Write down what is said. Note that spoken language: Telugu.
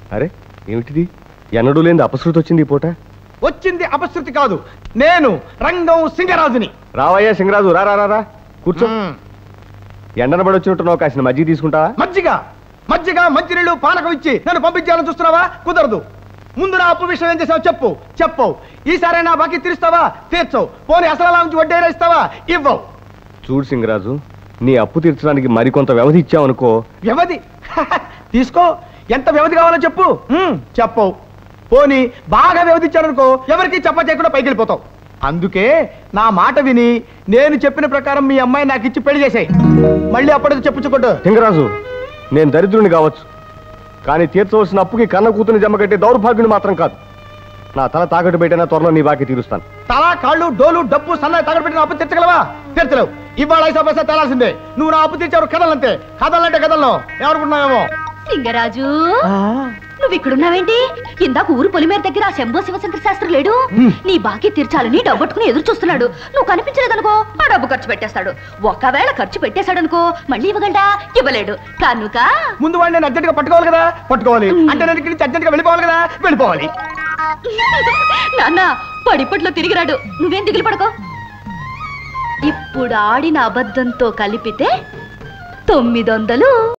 అరే ఏమిటిది? ఎన్నడూ లేని అపశృతి వచ్చింది ఈ పూట. వచ్చింది అపశృతి కాదు, నేను రంగం సింగరాజుని. రావయ్యా సింగరాజు, రా రా రా కూర్చో. ఎండనబడి వచ్చినట్టున్నావు, కాసిన మజ్జిగ తీసుకుంటావా? మజ్జిగ మజ్జిగ మంచినీళ్ళు పానకం ఇచ్చి నన్ను పంపించాలని చూస్తున్నావా? కుదరదు. ముందు నా అప్పు విషయం ఏం చేసావు చెప్పు. చెప్పవు. ఈసారి నా బాకీ తీరుస్తావా? తీర్చవు. పోనీ అసలు నుంచి వడ్డీ ఇస్తావా? ఇవ్వవు. చూడు సింగరాజు, నీ అప్పు తీర్చడానికి మరికొంత వ్యవధి ఇచ్చావనుకో. వ్యవధి? తీసుకో. ఎంత వ్యవధి కావాలో చెప్పు. చెప్పవు. పోనీ బాగా వ్యవధి ఇచ్చాననుకో, ఎవరికి చెప్ప చేయకుండా పైకి వెళ్ళిపోతావు. అందుకే నా మాట విని నేను చెప్పిన ప్రకారం మీ అమ్మాయి నాకు ఇచ్చి పెళ్లి చేసాయి. మళ్ళీ అప్పటికి చెప్పుకోడు. సింగరాజు, నేను దరిద్రుని కావచ్చు, కానీ తీర్చవలసిన అప్పుకి కన్న కూతుని జమ కట్టే దౌర్భాగ్యుని మాత్రం కాదు. నా తల తాకట్టు పెట్టినా త్వరలో నీ బాకీ తీరుస్తాను. తల, కాళ్ళు, డోలు, డబ్బు, సన్నాయి తాకట్టు పెట్టిన అప్పు తీర్చగలవా? తీర్చలేవు. ఇవాళ 5 పైసా తేలాల్సిందే. నువ్వు నా అప్పు తీర్చావు. కథలంతే. కథలంటే కథల్లో ఏమనుకుంటున్నావేమో. సింగరాజు, నువ్వు ఇక్కడున్నావేంటి? ఇందాక ఊరు పొలిమేర దగ్గర ఆ శంభో శివశంకర శాస్త్రి లేడు? నీ బాకీ తీర్చాలని డబ్బట్టుకుని ఎదురు చూస్తున్నాడు. నువ్వు కనిపించలేదనుకో, ఆ డబ్బు ఖర్చు పెట్టేస్తాడు. ఒకవేళ ఖర్చు పెట్టేశాడనుకో, మళ్ళీ ఇవ్వగలడా? ఇవ్వలేడు. కనుక ముందు వాడిని నేను అర్జెంట్ గా పట్టుకోవాలి కదా. పట్టుకోవాలి అంటే నేను ఇక్కడి నుంచి అర్జెంట్ గా వెళ్ళిపోవాలి కదా. వెళ్ళిపోవాలి. నాన్న పడిపట్లో తిరిగిరాడు. నువ్వేం దిగులు పడకో. ఇప్పుడు ఆడిన అబద్ధంతో కలిపితే 900.